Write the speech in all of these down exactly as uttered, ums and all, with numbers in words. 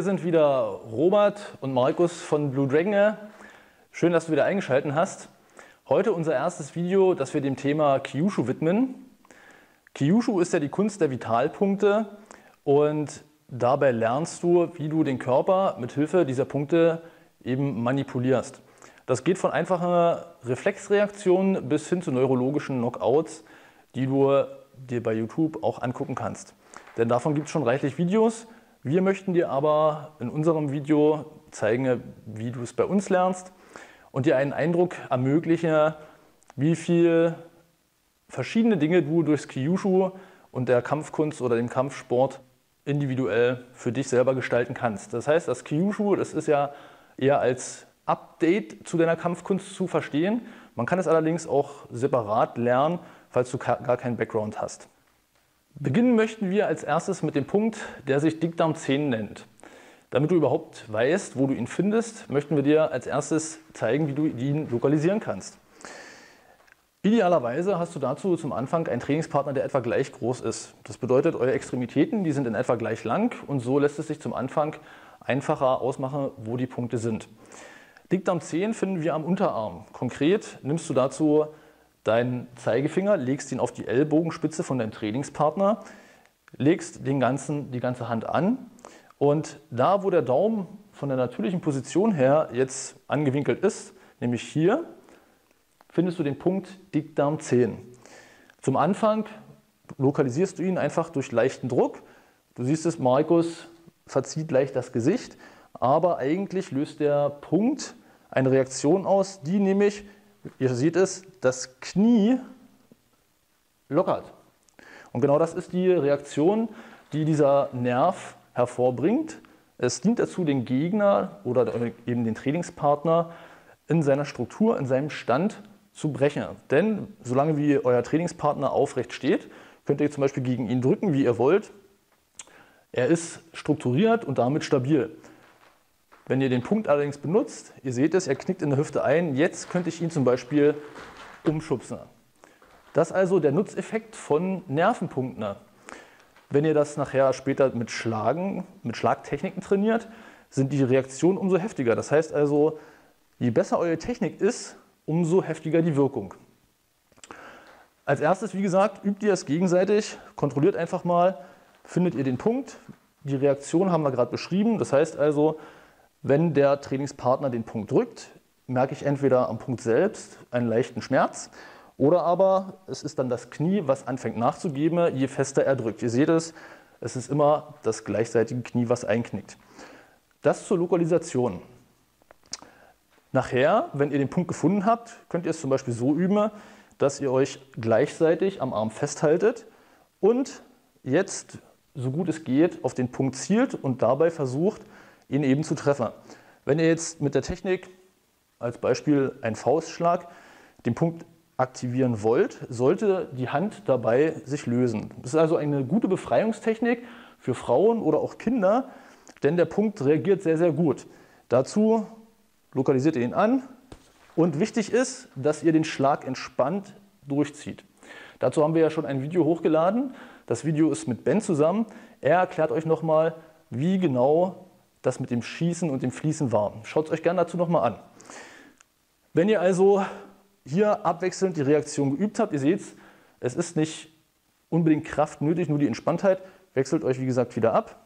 sind wieder Robert und Markus von Blue Dragon. Schön, dass du wieder eingeschaltet hast. Heute unser erstes Video, das wir dem Thema Kyushu widmen. Kyushu ist ja die Kunst der Vitalpunkte und dabei lernst du, wie du den Körper mit Hilfe dieser Punkte eben manipulierst. Das geht von einfachen Reflexreaktionen bis hin zu neurologischen Knockouts, die du dir bei YouTube auch angucken kannst. Denn davon gibt es schon reichlich Videos. Wir möchten dir aber in unserem Video zeigen, wie du es bei uns lernst und dir einen Eindruck ermöglichen, wie viel verschiedene Dinge du durchs Kyushu und der Kampfkunst oder dem Kampfsport individuell für dich selber gestalten kannst. Das heißt, das Kyushu, das ist ja eher als Update zu deiner Kampfkunst zu verstehen. Man kann es allerdings auch separat lernen, falls du gar keinen Background hast. Beginnen möchten wir als erstes mit dem Punkt, der sich Dickdarm zehn nennt. Damit du überhaupt weißt, wo du ihn findest, möchten wir dir als erstes zeigen, wie du ihn lokalisieren kannst. Idealerweise hast du dazu zum Anfang einen Trainingspartner, der etwa gleich groß ist. Das bedeutet, eure Extremitäten, die sind in etwa gleich lang und so lässt es sich zum Anfang einfacher ausmachen, wo die Punkte sind. Dickdarm zehn finden wir am Unterarm. Konkret nimmst du dazu deinen Zeigefinger, legst ihn auf die Ellbogenspitze von deinem Trainingspartner, legst den ganzen, die ganze Hand an und da, wo der Daumen von der natürlichen Position her jetzt angewinkelt ist, nämlich hier, findest du den Punkt Dickdarm zehn. Zum Anfang lokalisierst du ihn einfach durch leichten Druck. Du siehst es, Markus verzieht leicht das Gesicht, aber eigentlich löst der Punkt eine Reaktion aus, die nämlich, ihr seht es, das Knie lockert. Und genau das ist die Reaktion, die dieser Nerv hervorbringt. Es dient dazu, den Gegner oder eben den Trainingspartner in seiner Struktur, in seinem Stand zu brechen. Denn solange wie euer Trainingspartner aufrecht steht, könnt ihr zum Beispiel gegen ihn drücken, wie ihr wollt. Er ist strukturiert und damit stabil. Wenn ihr den Punkt allerdings benutzt, ihr seht es, er knickt in der Hüfte ein, jetzt könnte ich ihn zum Beispiel umschubsen. Das ist also der Nutzeffekt von Nervenpunkten. Wenn ihr das nachher später mit Schlagen, mit Schlagtechniken trainiert, sind die Reaktionen umso heftiger. Das heißt also, je besser eure Technik ist, umso heftiger die Wirkung. Als erstes, wie gesagt, übt ihr es gegenseitig, kontrolliert einfach mal, findet ihr den Punkt. Die Reaktion haben wir gerade beschrieben, das heißt also, wenn der Trainingspartner den Punkt drückt, merke ich entweder am Punkt selbst einen leichten Schmerz oder aber es ist dann das Knie, was anfängt nachzugeben, je fester er drückt. Ihr seht es, es ist immer das gleichseitige Knie, was einknickt. Das zur Lokalisation. Nachher, wenn ihr den Punkt gefunden habt, könnt ihr es zum Beispiel so üben, dass ihr euch gleichzeitig am Arm festhaltet und jetzt, so gut es geht, auf den Punkt zielt und dabei versucht, ihn eben zu treffen. Wenn ihr jetzt mit der Technik, als Beispiel ein Faustschlag, den Punkt aktivieren wollt, sollte die Hand dabei sich lösen. Das ist also eine gute Befreiungstechnik für Frauen oder auch Kinder, denn der Punkt reagiert sehr, sehr gut. Dazu lokalisiert ihr ihn an und wichtig ist, dass ihr den Schlag entspannt durchzieht. Dazu haben wir ja schon ein Video hochgeladen. Das Video ist mit Ben zusammen. Er erklärt euch nochmal, wie genau das mit dem Schießen und dem Fließen war. Schaut es euch gerne dazu nochmal an. Wenn ihr also hier abwechselnd die Reaktion geübt habt, ihr seht es, es ist nicht unbedingt Kraft nötig, nur die Entspanntheit, wechselt euch wie gesagt wieder ab.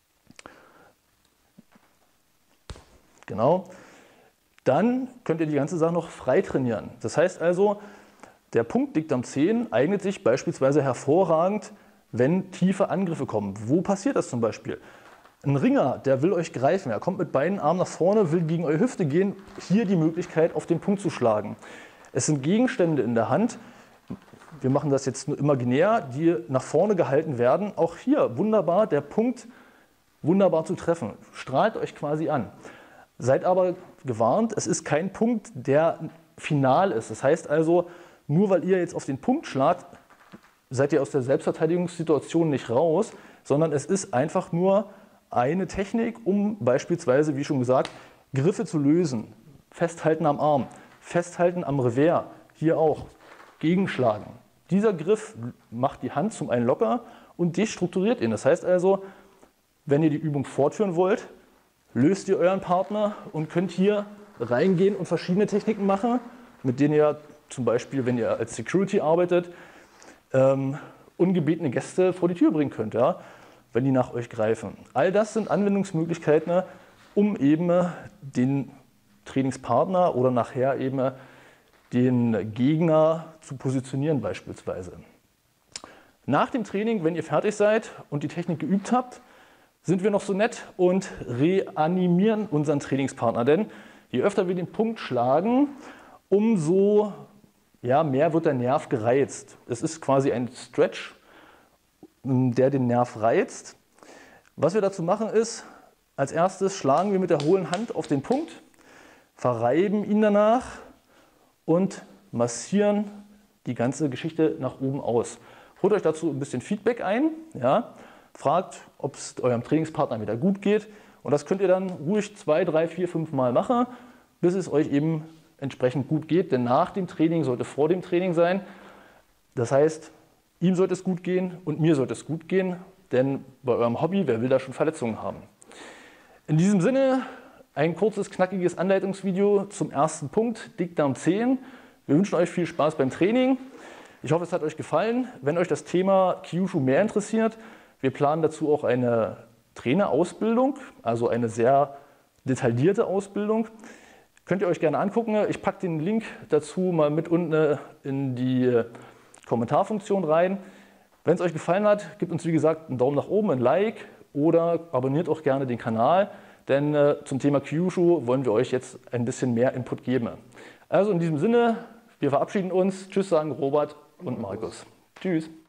Genau. Dann könnt ihr die ganze Sache noch frei trainieren. Das heißt also, der Punkt Dickdarm zehn eignet sich beispielsweise hervorragend, wenn tiefe Angriffe kommen. Wo passiert das zum Beispiel? Ein Ringer, der will euch greifen, er kommt mit beiden Armen nach vorne, will gegen eure Hüfte gehen, hier die Möglichkeit auf den Punkt zu schlagen. Es sind Gegenstände in der Hand, wir machen das jetzt nur imaginär, die nach vorne gehalten werden. Auch hier wunderbar, der Punkt wunderbar zu treffen, strahlt euch quasi an. Seid aber gewarnt, es ist kein Punkt, der final ist. Das heißt also, nur weil ihr jetzt auf den Punkt schlagt, seid ihr aus der Selbstverteidigungssituation nicht raus, sondern es ist einfach nur eine Technik, um beispielsweise, wie schon gesagt, Griffe zu lösen. Festhalten am Arm, festhalten am Revers, hier auch, gegenschlagen. Dieser Griff macht die Hand zum einen locker und destrukturiert ihn. Das heißt also, wenn ihr die Übung fortführen wollt, löst ihr euren Partner und könnt hier reingehen und verschiedene Techniken machen, mit denen ihr zum Beispiel, wenn ihr als Security arbeitet, ähm, ungebetene Gäste vor die Tür bringen könnt, ja, wenn die nach euch greifen. All das sind Anwendungsmöglichkeiten, um eben den Trainingspartner oder nachher eben den Gegner zu positionieren beispielsweise. Nach dem Training, wenn ihr fertig seid und die Technik geübt habt, sind wir noch so nett und reanimieren unseren Trainingspartner. Denn je öfter wir den Punkt schlagen, umso ja, mehr wird der Nerv gereizt. Es ist quasi ein Stretch, der den Nerv reizt. Was wir dazu machen ist, als erstes schlagen wir mit der hohlen Hand auf den Punkt, verreiben ihn danach und massieren die ganze Geschichte nach oben aus. Holt euch dazu ein bisschen Feedback ein, ja, fragt, ob es eurem Trainingspartner wieder gut geht und das könnt ihr dann ruhig zwei, drei, vier, fünf Mal machen, bis es euch eben entsprechend gut geht, denn nach dem Training sollte vor dem Training sein. Das heißt, ihm sollte es gut gehen und mir sollte es gut gehen, denn bei eurem Hobby, wer will da schon Verletzungen haben? In diesem Sinne ein kurzes, knackiges Anleitungsvideo zum ersten Punkt, Dickdarm-Zehen. Wir wünschen euch viel Spaß beim Training. Ich hoffe, es hat euch gefallen. Wenn euch das Thema Kyushu mehr interessiert, wir planen dazu auch eine Trainerausbildung, also eine sehr detaillierte Ausbildung. Könnt ihr euch gerne angucken. Ich packe den Link dazu mal mit unten in die Kommentarfunktion rein. Wenn es euch gefallen hat, gebt uns wie gesagt einen Daumen nach oben, ein Like oder abonniert auch gerne den Kanal, denn äh, zum Thema Kyushu wollen wir euch jetzt ein bisschen mehr Input geben. Also in diesem Sinne, wir verabschieden uns. Tschüss sagen Robert und Markus. Tschüss.